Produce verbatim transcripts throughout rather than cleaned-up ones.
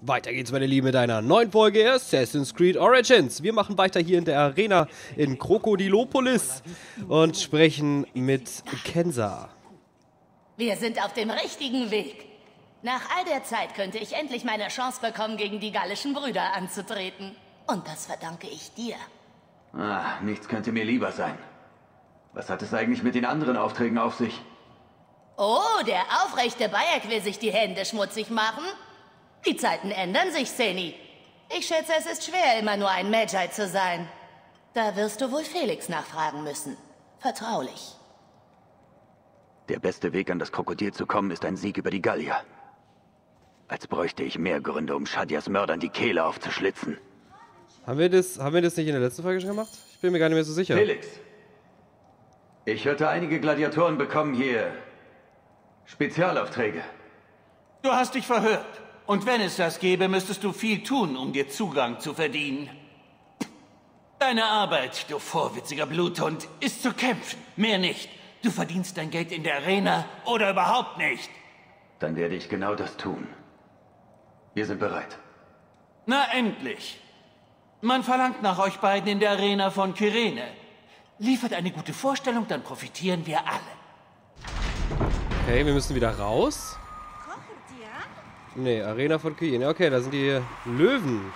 Weiter geht's, meine Lieben, mit einer neuen Folge Assassin's Creed Origins. Wir machen weiter hier in der Arena in Krokodilopolis und sprechen mit Kenza. Wir sind auf dem richtigen Weg. Nach all der Zeit könnte ich endlich meine Chance bekommen, gegen die gallischen Brüder anzutreten. Und das verdanke ich dir. Ah, nichts könnte mir lieber sein. Was hat es eigentlich mit den anderen Aufträgen auf sich? Oh, der aufrechte Bayek will sich die Hände schmutzig machen? Die Zeiten ändern sich, Seni. Ich schätze, es ist schwer, immer nur ein Magi zu sein. Da wirst du wohl Felix nachfragen müssen. Vertraulich. Der beste Weg, an das Krokodil zu kommen, ist ein Sieg über die Gallier. Als bräuchte ich mehr Gründe, um Shadias Mördern die Kehle aufzuschlitzen. Haben wir das, haben wir das nicht in der letzten Folge schon gemacht? Ich bin mir gar nicht mehr so sicher. Felix! Ich hörte, einige Gladiatoren bekommen hier Spezialaufträge. Du hast dich verhört. Und wenn es das gäbe, müsstest du viel tun, um dir Zugang zu verdienen. Deine Arbeit, du vorwitziger Bluthund, ist zu kämpfen. Mehr nicht. Du verdienst dein Geld in der Arena oder überhaupt nicht. Dann werde ich genau das tun. Wir sind bereit. Na endlich. Man verlangt nach euch beiden in der Arena von Kyrene. Liefert eine gute Vorstellung, dann profitieren wir alle. Okay, wir müssen wieder raus. Nee, Arena von Kyrene. Okay, da sind die Löwen.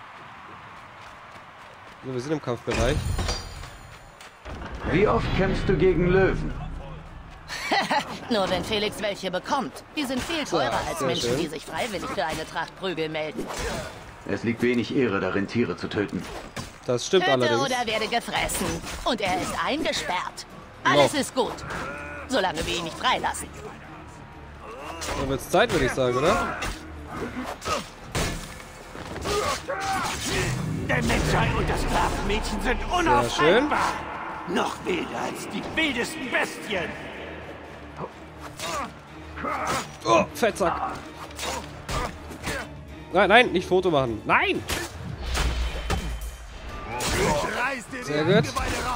So, wir sind im Kampfbereich. Wie oft kämpfst du gegen Löwen? Nur wenn Felix welche bekommt. Die sind viel teurer Ja, als sehr Menschen, schön. die sich freiwillig für eine Tracht Prügel melden. Es liegt wenig Ehre darin, Tiere zu töten. Das stimmt Töte allerdings. oder werde gefressen. Und er ist eingesperrt. Alles Noch. ist gut. Solange wir ihn nicht freilassen. Dann wird's Zeit, würde ich sagen, oder? Der Menschheit und das Sklavenmädchen sind unaufhaltbar. Noch wilder als die wildesten Bestien. Oh, Fettsack. Nein, nein, nicht Foto machen. Nein! Sehr gut.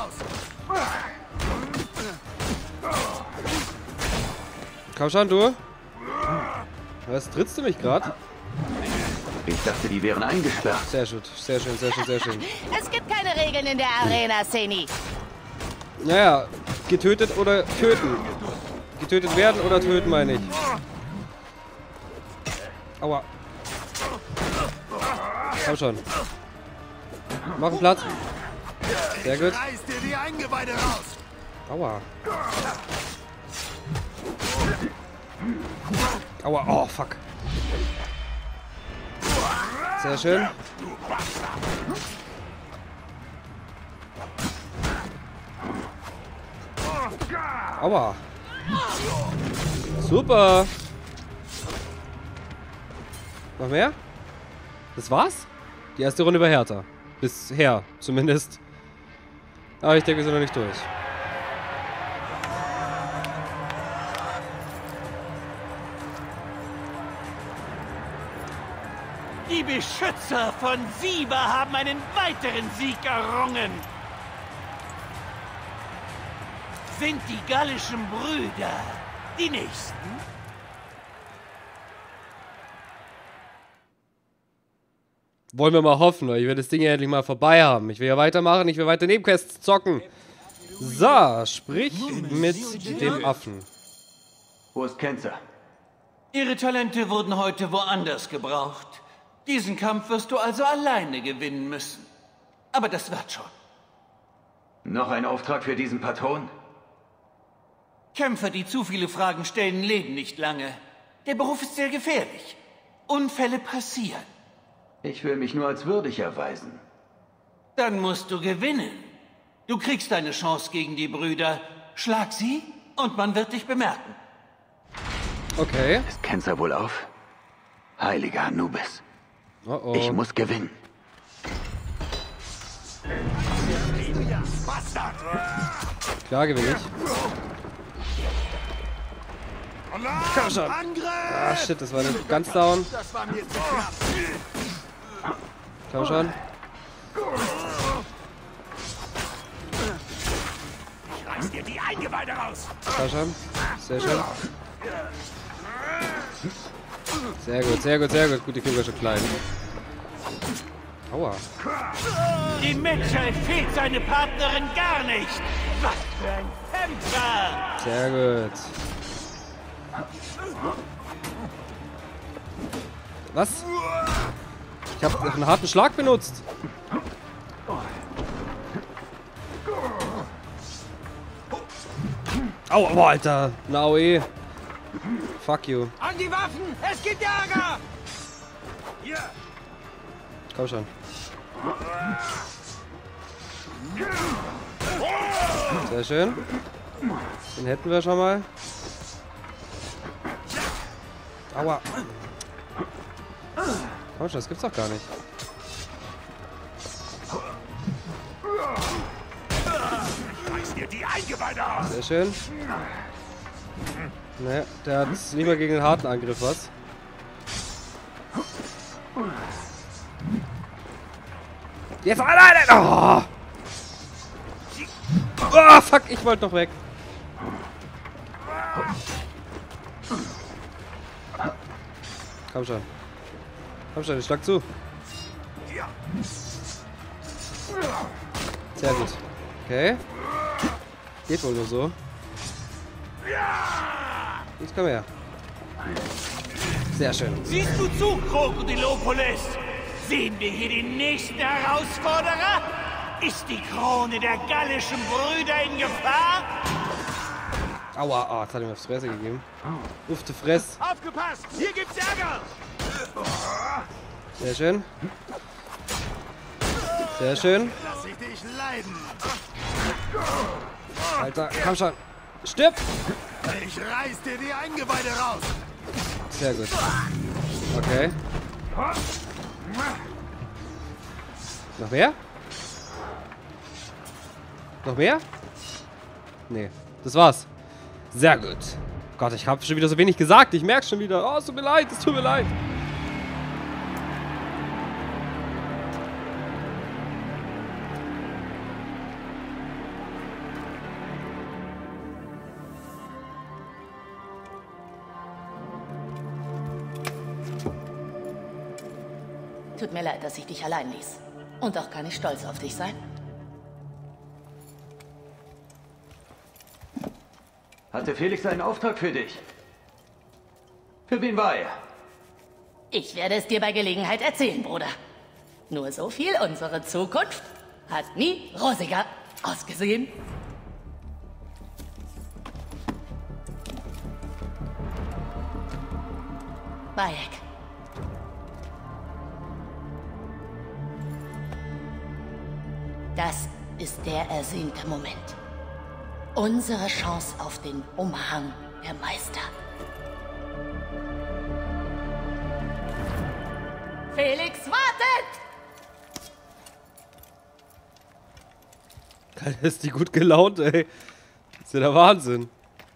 Komm schon, du. Was trittst du mich gerade? Ich dachte, die wären eingesperrt. Sehr schön, sehr schön, sehr schön, sehr schön. Es gibt keine Regeln in der Arena, Seni. Naja, getötet oder töten. Getötet werden oder töten, meine ich. Aua. Komm schon. Mach einen Platz. Sehr gut. Aua. Aua, oh fuck. Sehr schön. Aua. Super. Noch mehr? Das war's? Die erste Runde war härter. Bisher, zumindest. Aber ich denke, wir sind noch nicht durch. Die Beschützer von Siba haben einen weiteren Sieg errungen. Sind die gallischen Brüder die nächsten? Wollen wir mal hoffen, weil ich will das Ding ja endlich mal vorbei haben. Ich will ja weitermachen, ich will weiter Nebenquests zocken. So, sprich mit dem Affen. Wo ist Kenza? Ihre Talente wurden heute woanders gebraucht. Diesen Kampf wirst du also alleine gewinnen müssen. Aber das wird schon. Noch ein Auftrag für diesen Patron? Kämpfer, die zu viele Fragen stellen, leben nicht lange. Der Beruf ist sehr gefährlich. Unfälle passieren. Ich will mich nur als würdig erweisen. Dann musst du gewinnen. Du kriegst deine Chance gegen die Brüder. Schlag sie und man wird dich bemerken. Okay. Ist Kenza wohl auf? Heiliger Anubis. Oh oh. Ich muss gewinnen. Klar gewinne ich. Komm schon. Ah, shit, das war nicht ganz down. Komm schon. Reiß dir die Eingeweide raus! Komm schon. Sehr schön. Sehr gut, sehr gut, sehr gut. Gut, die kriegen wir schon klein. Aua. Dem Medjay fehlt seine Partnerin gar nicht. Was für ein Kämpfer! Sehr gut. Was? Ich habe einen harten Schlag benutzt. Au, oh, Alter. Eine A O E. Fuck you. An die Waffen! Es gibt Ärger! Hier! Komm schon. Sehr schön. Den hätten wir schon mal. Aua. Komm schon, das gibt's doch gar nicht. Sehr schön. Ne, der hat lieber gegen den harten Angriff was. Jetzt alleine! Oh! Oh, fuck, ich wollte noch weg. Komm schon. Komm schon, ich schlag zu. Sehr gut. Okay. Geht wohl nur so. Jetzt komm her. Sehr schön. Siehst du zu, Krokodilopolis? Sehen wir hier den nächsten Herausforderer? Ist die Krone der gallischen Brüder in Gefahr? Aua, ah, jetzt hat er mir aufs Fresse gegeben. Ufte Fress. Aufgepasst! Hier gibt's Ärger! Sehr schön. Sehr schön. Lass ich dich leiden! Alter, komm schon. Stirb! Ich reiß dir die Eingeweide raus! Sehr gut. Okay. Noch mehr? Noch mehr? Nee, das war's. Sehr gut. Gott, ich habe schon wieder so wenig gesagt. Ich merke schon wieder. Oh, es tut mir leid, es tut mir leid. Tut mir leid, dass ich dich allein ließ. Und auch kann ich stolz auf dich sein. Hatte Felix einen Auftrag für dich? Für wen war er? Ich werde es dir bei Gelegenheit erzählen, Bruder. Nur so viel, unsere Zukunft hat nie rosiger ausgesehen. Bayek. Das ist der ersehnte Moment. Unsere Chance auf den Umhang der Meister. Felix, wartet! Alter, ist die gut gelaunt, ey. Das ist ja der Wahnsinn.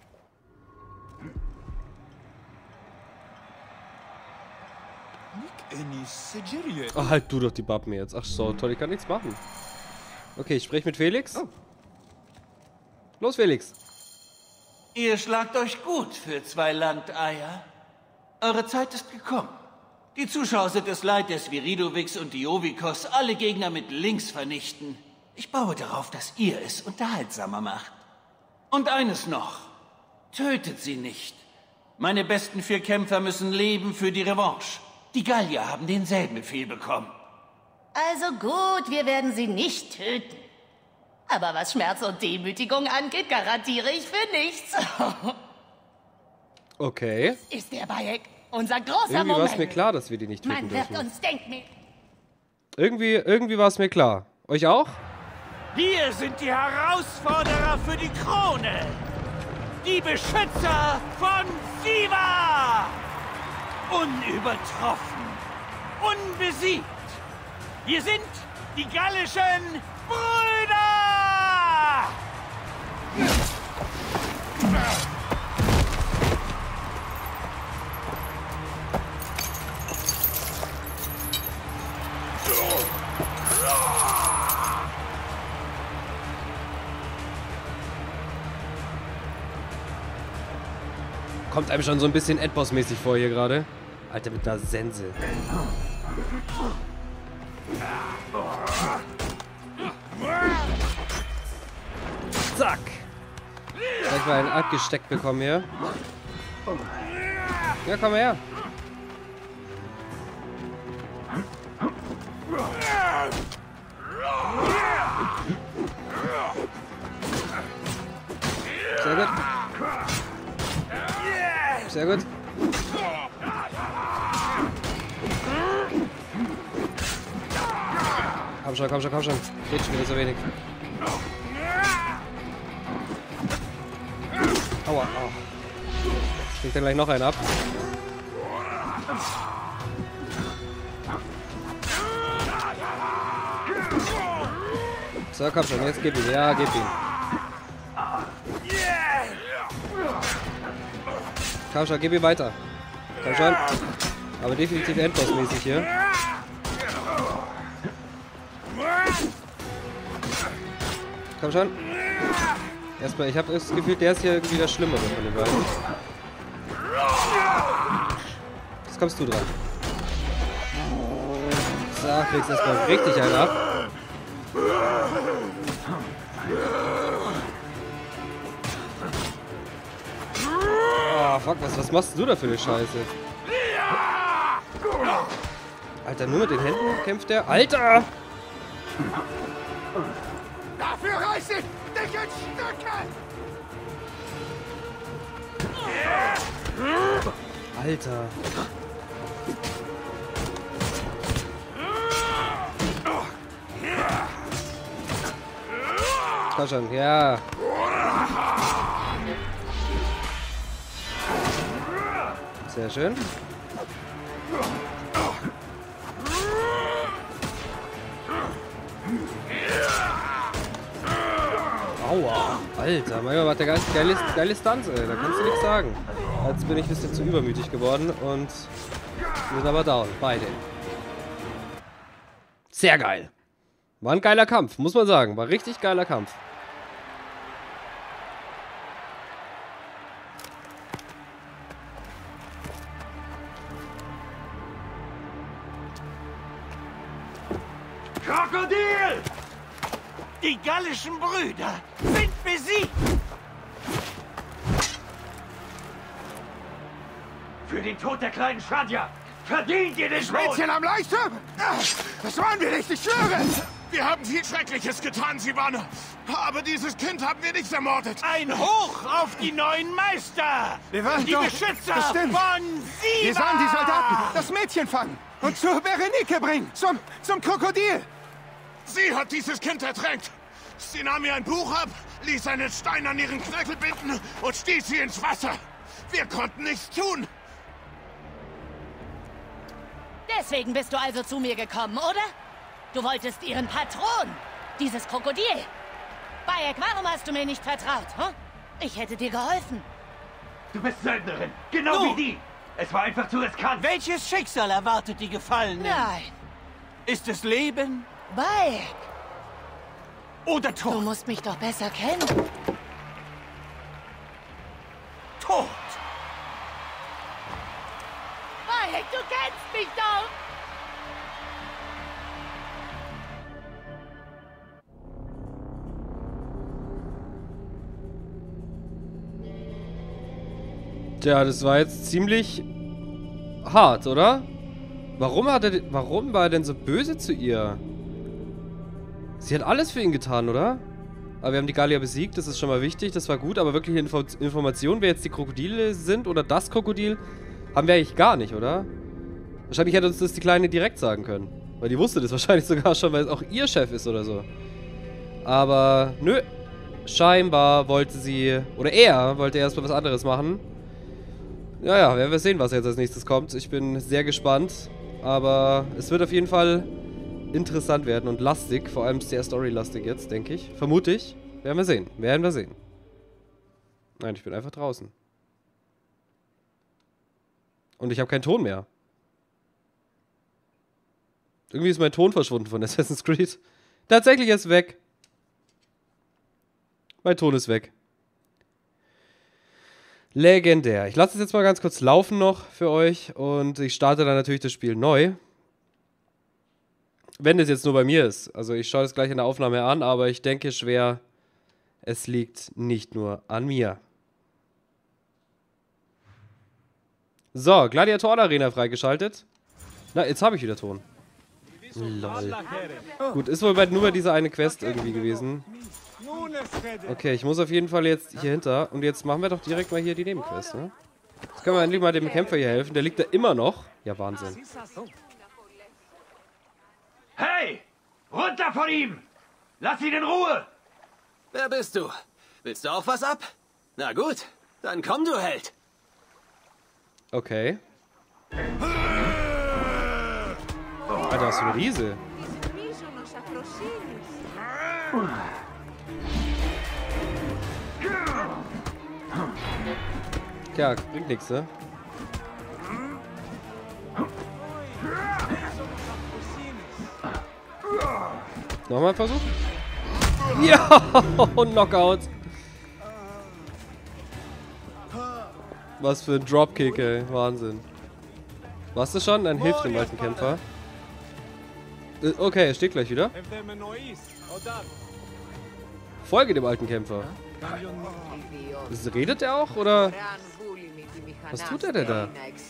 Oh, halt du doch die Bappen jetzt. Ach so, toll, ich kann nichts machen. Okay, ich spreche mit Felix. Oh. Los, Felix. Ihr schlagt euch gut für zwei Landeier. Eure Zeit ist gekommen. Die Zuschauer sind es leid, dass Viridovix und Diovikos alle Gegner mit links vernichten. Ich baue darauf, dass ihr es unterhaltsamer macht. Und eines noch. Tötet sie nicht. Meine besten vier Kämpfer müssen leben für die Revanche. Die Gallier haben denselben Befehl bekommen. Also gut, wir werden sie nicht töten. Aber was Schmerz und Demütigung angeht, garantiere ich für nichts. Okay. Ist der Bayek unser großer Irgendwie war Moment. es mir klar, dass wir die nicht töten Man wird dürfen. uns denken. Irgendwie, irgendwie war es mir klar. Euch auch? Wir sind die Herausforderer für die Krone. Die Beschützer von Siva. Unübertroffen. Unbesiegt. Wir sind die gallischen Brüder! Kommt einem schon so ein bisschen Endboss-mäßig vor hier gerade. Alter, mit einer Sense. Zack. Gleich mal einen abgesteckt bekommen hier. Ja, komm her. Sehr gut. Sehr gut. Komm schon, komm schon, komm schon. Geht schon wieder so wenig. Aua, au. Kriegt dann gleich noch einen ab. So, komm schon, jetzt gib ihn. Ja, gib ihn. Komm schon, gib ihn weiter. Komm schon. Aber definitiv Endboss-mäßig hier. Komm schon. Erstmal, ich habe das Gefühl, der ist hier irgendwie das Schlimmere von den beiden. Jetzt kommst du dran. So, kriegst erstmal richtig einen ab. Oh, fuck, was, was machst du da für eine Scheiße? Alter, nur mit den Händen kämpft der. Alter! Dafür reiß ich dich in Stücke! Alter. Komm schon, ja. Sehr schön. Aua. Alter, mein Gott, der geile, geile, geile Stunts, ey. Da kannst du nichts sagen. Jetzt bin ich ein bisschen zu übermütig geworden und sind aber down. Beide. Sehr geil. War ein geiler Kampf, muss man sagen. War richtig geiler Kampf. Krokodil! Die gallischen Brüder sind besiegt! Für den Tod der kleinen Shadia verdient ihr den Das Tod! Mädchen am Leuchtturm! Das waren wir nicht, ich schwöre! Wir haben viel Schreckliches getan, Sivana. Aber dieses Kind haben wir nicht ermordet. Ein Hoch auf die neuen Meister! Wir waren die doch... Beschützer Das stimmt. von Siva! Wir sahen die Soldaten das Mädchen fangen und zur Berenike bringen, zum, zum Krokodil. Sie hat dieses Kind ertränkt. Sie nahm ihr ein Buch ab, ließ einen Stein an ihren Knöchel binden und stieß sie ins Wasser. Wir konnten nichts tun. Deswegen bist du also zu mir gekommen, oder? Du wolltest ihren Patron, dieses Krokodil. Bayek, warum hast du mir nicht vertraut? Hm? Ich hätte dir geholfen. Du bist Söldnerin, genau Du! wie die! Es war einfach zu riskant! Welches Schicksal erwartet die Gefallenen? Nein, Ist es Leben Bayek, oder du Tod? musst mich doch besser kennen. Tod! Bayek, du kennst mich doch! Tja, das war jetzt ziemlich hart, oder? Warum hat er, warum war er denn so böse zu ihr? Sie hat alles für ihn getan, oder? Aber wir haben die Gallier besiegt, das ist schon mal wichtig, das war gut, aber wirkliche Info Informationen, wer jetzt die Krokodile sind oder das Krokodil, haben wir eigentlich gar nicht, oder? Wahrscheinlich hätte uns das die Kleine direkt sagen können. Weil die wusste das wahrscheinlich sogar schon, weil es auch ihr Chef ist oder so. Aber, nö. Scheinbar wollte sie, oder er wollte erstmal was anderes machen. Ja, ja, werden wir sehen, was jetzt als nächstes kommt. Ich bin sehr gespannt. Aber es wird auf jeden Fall interessant werden und lastig. Vor allem sehr storylastig jetzt, denke ich. Vermute ich. Werden wir sehen. Werden wir sehen. Nein, ich bin einfach draußen. Und ich habe keinen Ton mehr. Irgendwie ist mein Ton verschwunden von Assassin's Creed. Tatsächlich ist weg. Mein Ton ist weg. Legendär. Ich lasse es jetzt mal ganz kurz laufen noch für euch und ich starte dann natürlich das Spiel neu. Wenn es jetzt nur bei mir ist. Also ich schaue es gleich in der Aufnahme an, aber ich denke schwer, es liegt nicht nur an mir. So, Gladiatoren-Arena freigeschaltet. Na, jetzt habe ich wieder Ton. Lol. Gut, ist wohl bei, nur bei dieser eine Quest irgendwie gewesen. Okay, ich muss auf jeden Fall jetzt hier hinter. Und jetzt machen wir doch direkt mal hier die Nebenquest, ne? Jetzt können wir endlich mal dem Kämpfer hier helfen. Der liegt da immer noch. Ja, Wahnsinn. Hey! Runter von ihm! Lass ihn in Ruhe! Wer bist du? Willst du auch was ab? Na gut, dann komm, du Held. Okay. Alter, was für ein Riese. Ja, bringt nichts, ne? Nochmal ein Versuch? Ja, Knockout. Was für ein Dropkick, ey. Wahnsinn. Warst du schon? Dann hilft dem alten Kämpfer. Äh, okay, er steht gleich wieder. Folge dem alten Kämpfer. Redet er auch, oder? Was tut er denn da?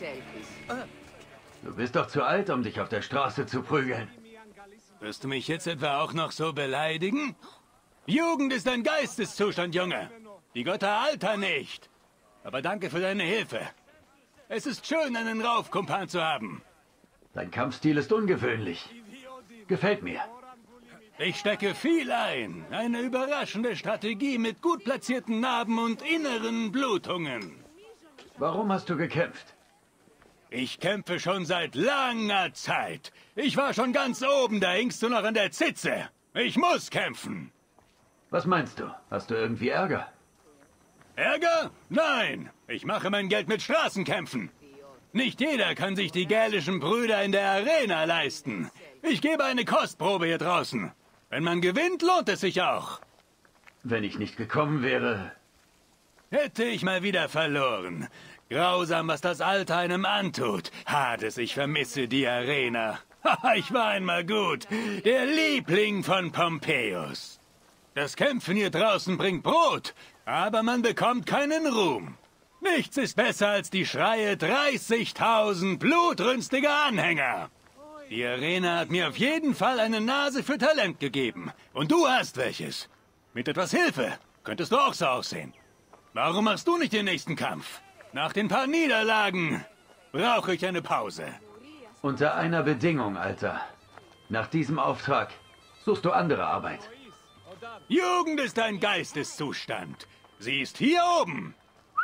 Du bist doch zu alt, um dich auf der Straße zu prügeln. Wirst du mich jetzt etwa auch noch so beleidigen? Jugend ist ein Geisteszustand, Junge. Die Götter altern nicht. Aber danke für deine Hilfe. Es ist schön, einen Raufkumpan zu haben. Dein Kampfstil ist ungewöhnlich. Gefällt mir. Ich stecke viel ein. Eine überraschende Strategie mit gut platzierten Narben und inneren Blutungen. Warum hast du gekämpft? Ich kämpfe schon seit langer Zeit. Ich war schon ganz oben, da hingst du noch an der Zitze. Ich muss kämpfen. Was meinst du? Hast du irgendwie Ärger? Ärger? Nein. Ich mache mein Geld mit Straßenkämpfen. Nicht jeder kann sich die gälischen Brüder in der Arena leisten. Ich gebe eine Kostprobe hier draußen. Wenn man gewinnt, lohnt es sich auch. Wenn ich nicht gekommen wäre... Hätte ich mal wieder verloren. Grausam, was das Alter einem antut. Hades, ich vermisse die Arena. Haha, ich war einmal gut. Der Liebling von Pompeius. Das Kämpfen hier draußen bringt Brot, aber man bekommt keinen Ruhm. Nichts ist besser als die Schreie dreißigtausend blutrünstiger Anhänger. Die Arena hat mir auf jeden Fall eine Nase für Talent gegeben. Und du hast welches. Mit etwas Hilfe könntest du auch so aussehen. Warum machst du nicht den nächsten Kampf? Nach den paar Niederlagen brauche ich eine Pause. Unter einer Bedingung, Alter. Nach diesem Auftrag suchst du andere Arbeit. Jugend ist ein Geisteszustand. Sie ist hier oben.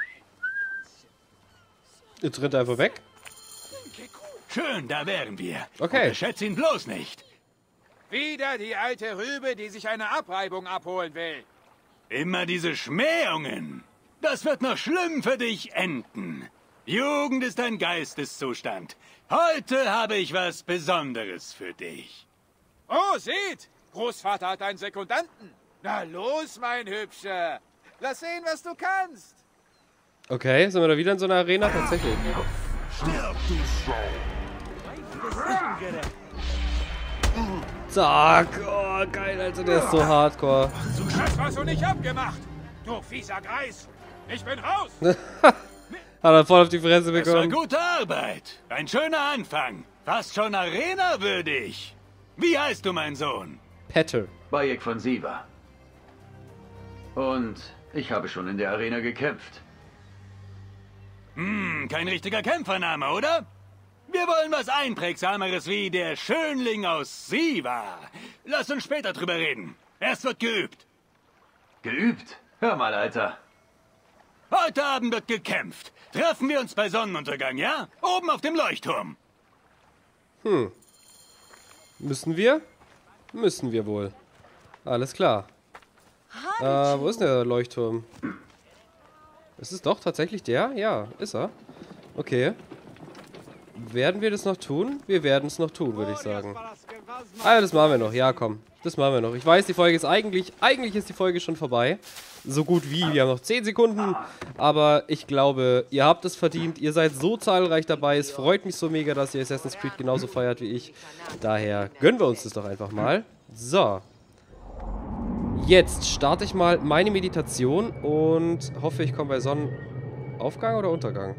Jetzt rennt er einfach weg. Schön, da wären wir. Okay. Unterschätze ihn bloß nicht. Wieder die alte Rübe, die sich eine Abreibung abholen will. Immer diese Schmähungen. Das wird noch schlimm für dich enden. Jugend ist ein Geisteszustand. Heute habe ich was Besonderes für dich. Oh, seht! Großvater hat einen Sekundanten. Na los, mein Hübscher. Lass sehen, was du kannst. Okay, sind wir da wieder in so einer Arena? Tatsächlich. Stirb, du Sau! Zack. Oh, geil, Alter. Der ist so hardcore. Das hast du nicht abgemacht. Du fieser Greis. Ich bin raus. Hat er voll auf die Fresse Das war bekommen. gute Arbeit. Ein schöner Anfang. Fast schon Arena-würdig. Wie heißt du, mein Sohn? Petter. Bayek von Siva. Und ich habe schon in der Arena gekämpft. Hm, kein richtiger Kämpfername, oder? Wir wollen was Einprägsameres wie der Schönling aus Siva. Lass uns später drüber reden. Erst wird geübt. Geübt? Hör mal, Alter. Heute Abend wird gekämpft. Treffen wir uns bei Sonnenuntergang, ja? Oben auf dem Leuchtturm. Hm. Müssen wir? Müssen wir wohl. Alles klar. Äh, wo ist denn der Leuchtturm? Ist es doch tatsächlich der? Ja, ist er. Okay. Werden wir das noch tun? Wir werden es noch tun, würde ich sagen. Ah ja, das machen wir noch. Ja, komm. Das machen wir noch. Ich weiß, die Folge ist eigentlich... Eigentlich ist die Folge schon vorbei. So gut wie. Wir haben noch zehn Sekunden. Aber ich glaube, ihr habt es verdient. Ihr seid so zahlreich dabei. Es freut mich so mega, dass ihr Assassin's Creed genauso feiert wie ich. Daher gönnen wir uns das doch einfach mal. So. Jetzt starte ich mal meine Meditation und hoffe, ich komme bei Sonnenaufgang oder Untergang.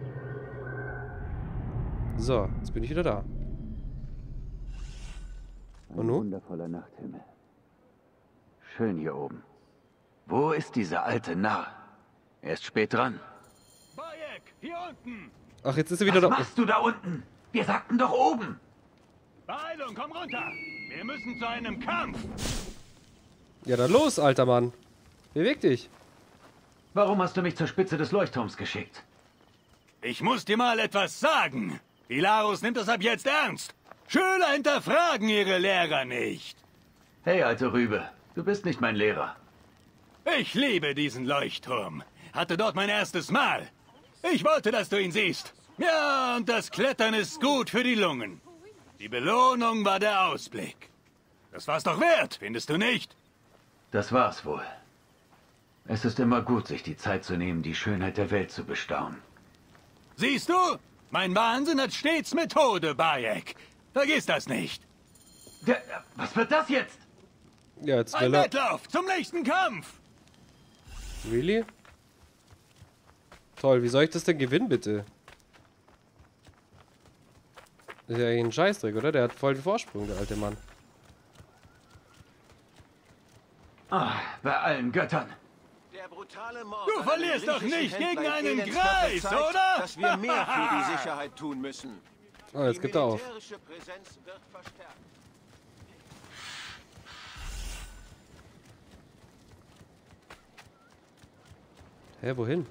So, jetzt bin ich wieder da. Und nun? Wundervoller Nachthimmel. Schön hier oben. Wo ist dieser alte Narr? Er ist spät dran. Bayek, hier unten! Ach, jetzt ist er wieder Was da. machst du da unten? Wir sagten doch oben. Beeilung, komm runter! Wir müssen zu einem Kampf! Ja, dann los, alter Mann. Beweg dich. Warum hast du mich zur Spitze des Leuchtturms geschickt? Ich muss dir mal etwas sagen. Hilarus nimmt das ab jetzt ernst. Schüler hinterfragen ihre Lehrer nicht. Hey, alte Rübe. Du bist nicht mein Lehrer. Ich liebe diesen Leuchtturm. Hatte dort mein erstes Mal. Ich wollte, dass du ihn siehst. Ja, und das Klettern ist gut für die Lungen. Die Belohnung war der Ausblick. Das war's doch wert, findest du nicht? Das war's wohl. Es ist immer gut, sich die Zeit zu nehmen, die Schönheit der Welt zu bestaunen. Siehst du? Mein Wahnsinn hat stets Methode, Bayek. Vergiss das nicht. Der, was wird das jetzt? Ja, jetzt Ein will er... Wettlauf zum nächsten Kampf. Really? Toll, wie soll ich das denn gewinnen, bitte? Das ist ja ein Scheißdreck, oder? Der hat voll den Vorsprung, der alte Mann. Ah, bei allen Göttern. Der brutale Mord Du verlierst doch nicht gegen einen Greis, zeigt, oder? dass wir mehr für die Sicherheit tun müssen. Oh, jetzt gibt er auf. Die militärische Präsenz wird verstärkt. Hä, wohin?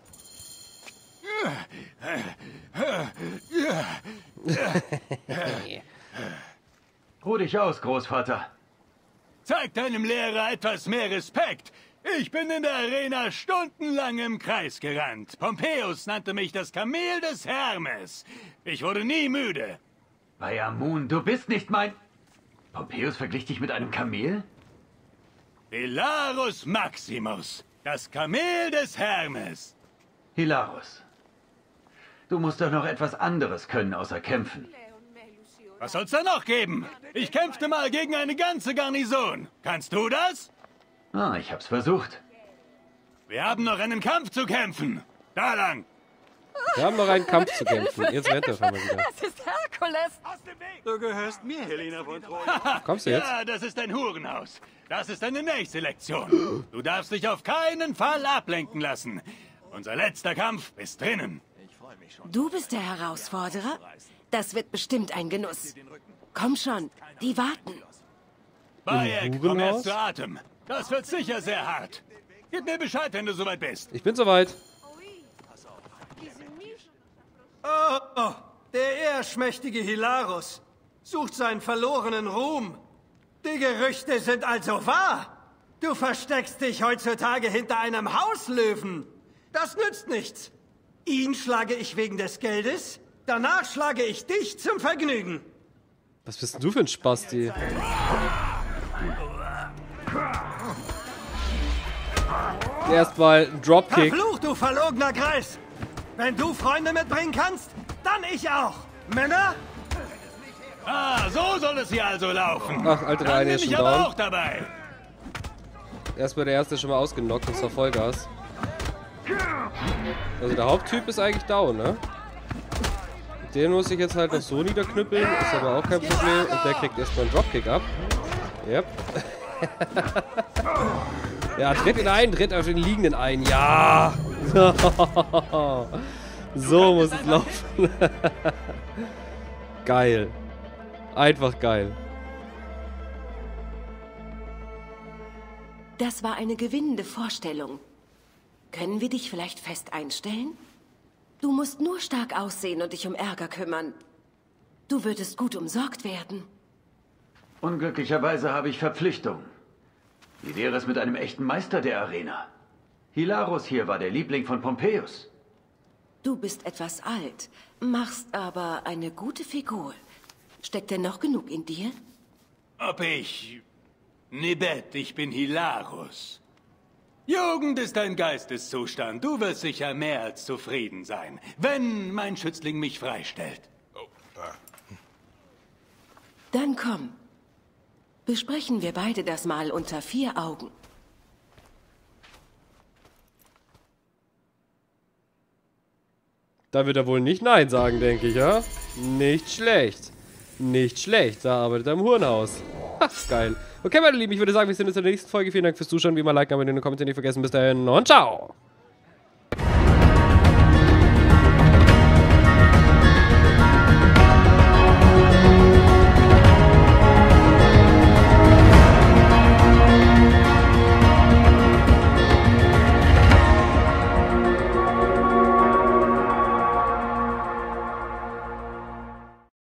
Ruh dich aus, Großvater. Zeig deinem Lehrer etwas mehr Respekt. Ich bin in der Arena stundenlang im Kreis gerannt. Pompeius nannte mich das Kamel des Hermes. Ich wurde nie müde. Bayamun, du bist nicht mein... Pompeius verglich dich mit einem Kamel? Hilarus Maximus, das Kamel des Hermes. Hilarus, du musst doch noch etwas anderes können außer kämpfen. Was soll's da noch geben? Ich kämpfte mal gegen eine ganze Garnison. Kannst du das? Ah, ich hab's versucht. Wir haben noch einen Kampf zu kämpfen. Da lang. Wir haben noch einen Kampf zu kämpfen. Jetzt rennt er schon mal wieder. Das ist Herkules. Aus dem Weg. Du gehörst mir, Helena von Troja. Kommst du jetzt? Ja, das ist ein Hurenhaus. Das ist deine nächste Lektion. Du darfst dich auf keinen Fall ablenken lassen. Unser letzter Kampf ist drinnen. Du bist der Herausforderer? Das wird bestimmt ein Genuss. Komm schon, die warten. Bayek, komm Hurenhaus? erst zu Atem. Das wird sicher sehr hart. Gib mir Bescheid, wenn du soweit bist. Ich bin soweit. Oh, oh, der ehrschmächtige Hilarus sucht seinen verlorenen Ruhm. Die Gerüchte sind also wahr. Du versteckst dich heutzutage hinter einem Hauslöwen. Das nützt nichts. Ihn schlage ich wegen des Geldes, danach schlage ich dich zum Vergnügen. Was bist denn du für ein Spasti? Erstmal ein Dropkick. Verflucht, du verlogener Greis! Wenn du Freunde mitbringen kannst, dann ich auch. Männer? Ah, so soll es hier also laufen. Ach, Alter, der Dann eine bin ist ich schon aber down. auch dabei. Erstmal der erste schon mal ausgenockt, das war Vollgas. Also der Haupttyp ist eigentlich down, ne? Den muss ich jetzt halt noch so niederknüppeln, ist aber auch kein Problem. Und der kriegt erstmal einen Dropkick ab. Yep. Ja, tritt ihn ein, tritt auf den Liegenden ein. Ja! So muss es laufen. Geil. Einfach geil. Das war eine gewinnende Vorstellung. Können wir dich vielleicht fest einstellen? Du musst nur stark aussehen und dich um Ärger kümmern. Du würdest gut umsorgt werden. Unglücklicherweise habe ich Verpflichtungen. Wie wäre es mit einem echten Meister der Arena? Hilarus hier war der Liebling von Pompeius. Du bist etwas alt, machst aber eine gute Figur. Steckt denn noch genug in dir? ob ich... Nibet, ich bin Hilarus. Jugend ist ein Geisteszustand. Du wirst sicher mehr als zufrieden sein, wenn mein Schützling mich freistellt. Dann komm. Besprechen wir beide das mal unter vier Augen. Da wird er wohl nicht Nein sagen, denke ich, ja? Nicht schlecht. Nicht schlecht. Da arbeitet er im Hurenhaus. Ha, geil. Okay, meine Lieben, ich würde sagen, wir sehen uns in der nächsten Folge. Vielen Dank fürs Zuschauen. Wie immer, liken, abonnieren und kommentieren nicht vergessen. Bis dahin und ciao.